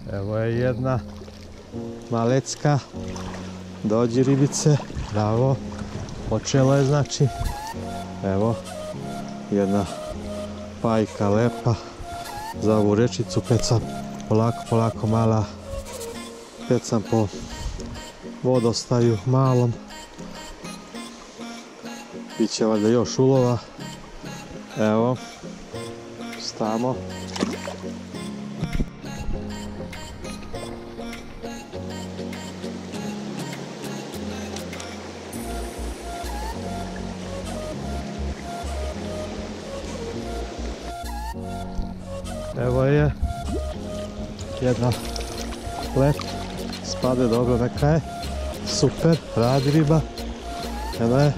Evo je jedna malecka. Dođi ribice, bravo. Počelo je znači. Evo, jedna pajka lepa. Za ovu rečicu pecam polako mala. Pecam po vodostaju malom. Biće valjda još ulova. Evo, stamo. Evo je jedna let, spade dobro, neka je, super, radi riba, evo je.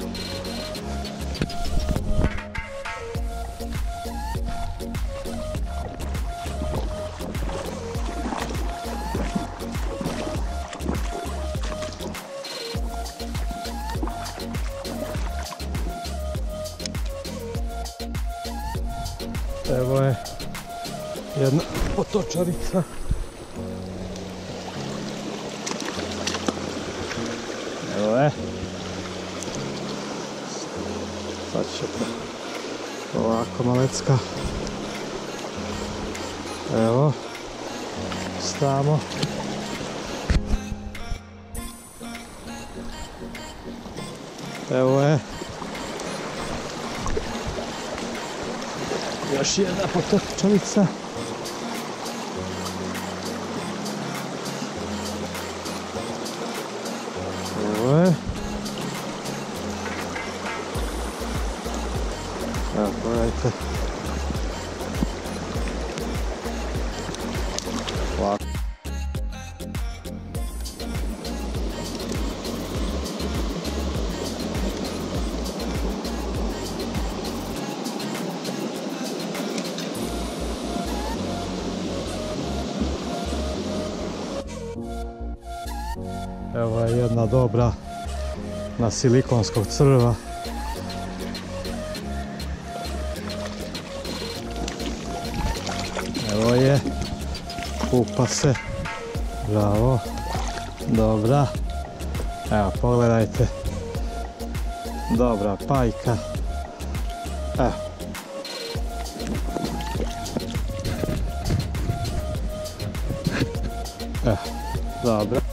Evo je jedna potočarica. Evo je. Sad ćete ovako malecka. Evo. Stamo. Evo je. Još jedna potočarica. Evo je. Evo, pogledajte. Ovako. Evo je jedna dobra na silikonskog crva. Evo je, kupa se, bravo, dobra. Evo, pogledajte, dobra pajka. Evo. Evo, dobra.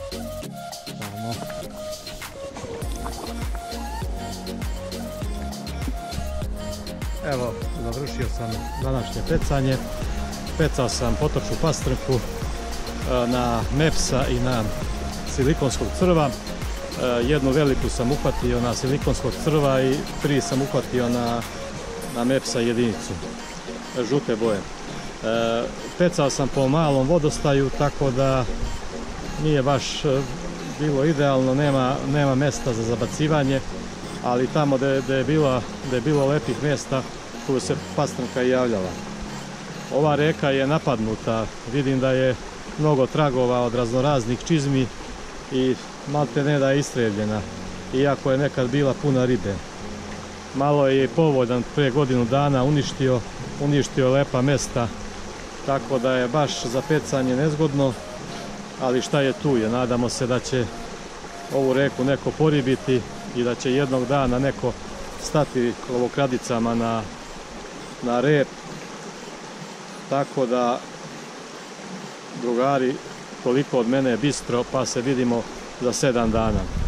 Evo, završio sam današnje pecanje. Pecao sam potočnu pastrnku na mepsa i na silikonskog crva. Jednu veliku sam uhvatio na silikonskog crva i 3 sam uhvatio na mepsa jedinicu žute boje. Pecao sam po malom vodostaju, tako da nije baš bilo idealno, nema mjesta za zabacivanje, ali tamo gdje je bilo lepih mjesta, tu se pastrnka i javljala. Ova reka je napadnuta, vidim da je mnogo tragova od raznoraznih čizmi i malte ne da je istreljena, iako je nekad bila puna ribe. Malo je i povodan pre godinu dana uništio lepa mjesta, tako da je baš za pecanje nezgodno, ali šta je tu je. Nadamo se da će ovu reku neko poribiti i da će jednog dana neko stati lovokradicama na rep. Tako da, drugari, toliko od mene je bistro, pa se vidimo za 7 dana.